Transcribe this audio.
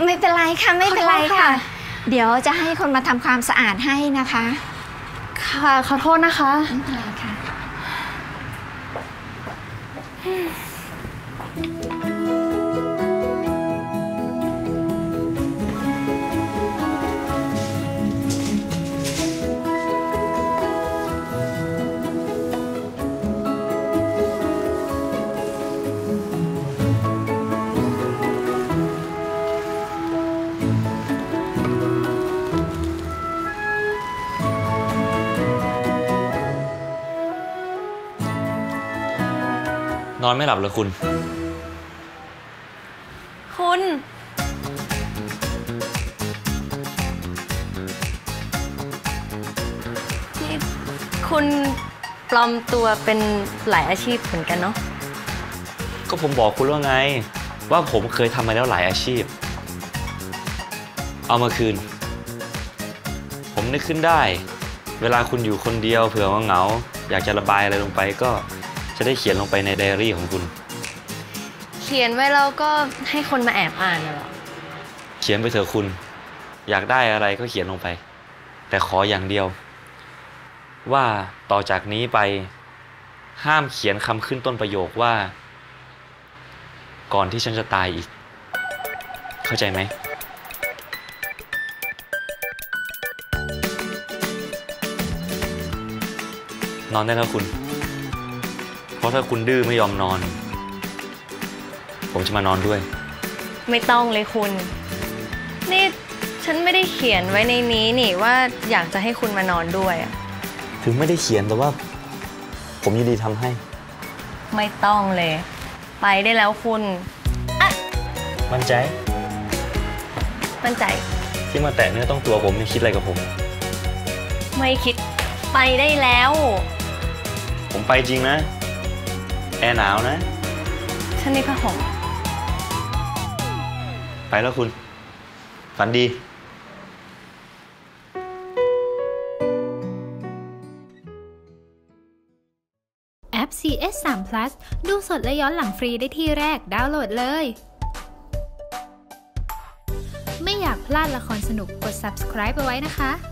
ไม่เป็นไรค่ะไม่เป็นไรค่ะเดี๋ยวจะให้คนมาทำความสะอาดให้นะคะค่ะขอโทษนะคะไม่เป็นไรค่ะนอนไม่หลับเลยคุณนี่คุณปลอมตัวเป็นหลายอาชีพเหมือนกันเนาะก็ผมบอกคุณว่าไงว่าผมเคยทำมาแล้วหลายอาชีพเอามาคืนผมนึกขึ้นได้เวลาคุณอยู่คนเดียวเผื่อว่าเหงาอยากจะระบายอะไรลงไปก็จะได้เขียนลงไปในไดอารี่ของคุณเขียนไว้แล้วก็ให้คนมาแอบอ่านเหรอเขียนไปเถอะคุณอยากได้อะไรก็เขียนลงไปแต่ขออย่างเดียวว่าต่อจากนี้ไปห้ามเขียนคำขึ้นต้นประโยคว่าก่อนที่ฉันจะตายอีกเข้าใจไหมนอนได้แล้วคุณเพราะถ้าคุณดื้อไม่ยอมนอนผมจะมานอนด้วยไม่ต้องเลยคุณนี่ฉันไม่ได้เขียนไว้ในนี้นี่ว่าอยากจะให้คุณมานอนด้วยถึงไม่ได้เขียนแต่ว่าผมยินดีทำให้ไม่ต้องเลยไปได้แล้วคุณมั่นใจมั่นใจที่มาแตะเนื้อต้องตัวผมไม่คิดอะไรกับผมไม่คิดไปได้แล้วผมไปจริงนะแอร์หนาวนะฉันมีผ้าห่มไปแล้วคุณฝันดีแอป CS3 Plus ดูสดและย้อนหลังฟรีได้ที่แรกดาวน์โหลดเลยไม่อยากพลาดละครสนุกกด Subscribe ไปไว้นะคะ